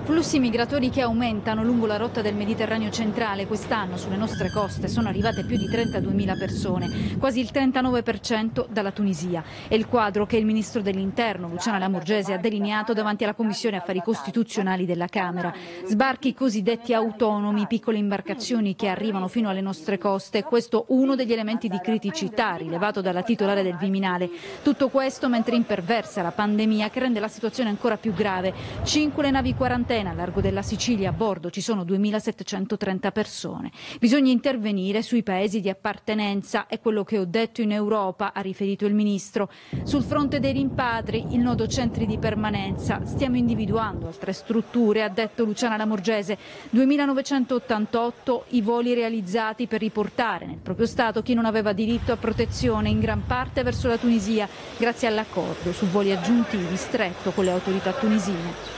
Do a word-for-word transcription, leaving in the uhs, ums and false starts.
Flussi migratori che aumentano lungo la rotta del Mediterraneo centrale. Quest'anno sulle nostre coste sono arrivate più di trentaduemila persone, quasi il trentanove per cento dalla Tunisia. È il quadro che il ministro dell'Interno, Luciana Lamorgese, ha delineato davanti alla Commissione Affari Costituzionali della Camera. Sbarchi cosiddetti autonomi, piccole imbarcazioni che arrivano fino alle nostre coste. Questo uno degli elementi di criticità rilevato dalla titolare del Viminale. Tutto questo mentre imperversa la pandemia che rende la situazione ancora più grave. Cinque le navi quarantena a largo della Sicilia, a bordo ci sono duemilasettecentotrenta persone. Bisogna intervenire sui paesi di appartenenza, è quello che ho detto in Europa, ha riferito il ministro. Sul fronte dei rimpatri, il nodo centri di permanenza, stiamo individuando altre strutture, ha detto Luciana Lamorgese. duemilanovecentottantotto i voli realizzati per riportare nel proprio Stato chi non aveva diritto a protezione, in gran parte verso la Tunisia, grazie all'accordo su voli aggiuntivi stretto con le autorità tunisine.